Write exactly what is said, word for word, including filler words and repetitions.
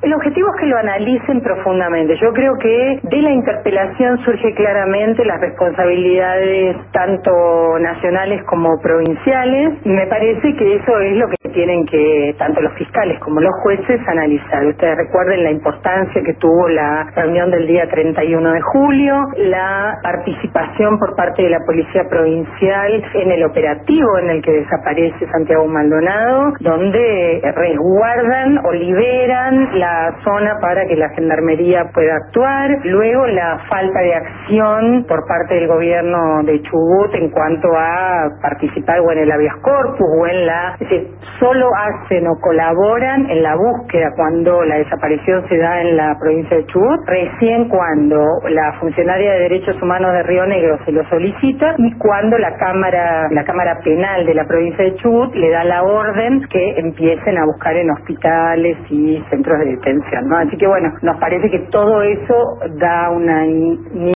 El objetivo es que lo analicen profundamente. Yo creo que de la interpelación surge claramente las responsabilidades tanto nacionales como provinciales, y me parece que eso es lo que tienen que, tanto los fiscales como los jueces, analizar. Ustedes recuerden la importancia que tuvo la reunión del día treinta y uno de julio, la participación por parte de la Policía Provincial en el operativo en el que desaparece Santiago Maldonado, donde resguardan o liberan la zona para que la Gendarmería pueda actuar. Luego la falta de acción por parte del gobierno de Chubut en cuanto a participar o en el habeas corpus o en la... Es decir, solo hacen o colaboran en la búsqueda cuando la desaparición se da en la provincia de Chubut, recién cuando la funcionaria de Derechos Humanos de Río Negro se lo solicita y cuando la Cámara, la Cámara Penal de la provincia de Chubut le da la orden que empiecen a buscar en hospitales y centros de detención, ¿no? Así que bueno, nos parece que todo eso da una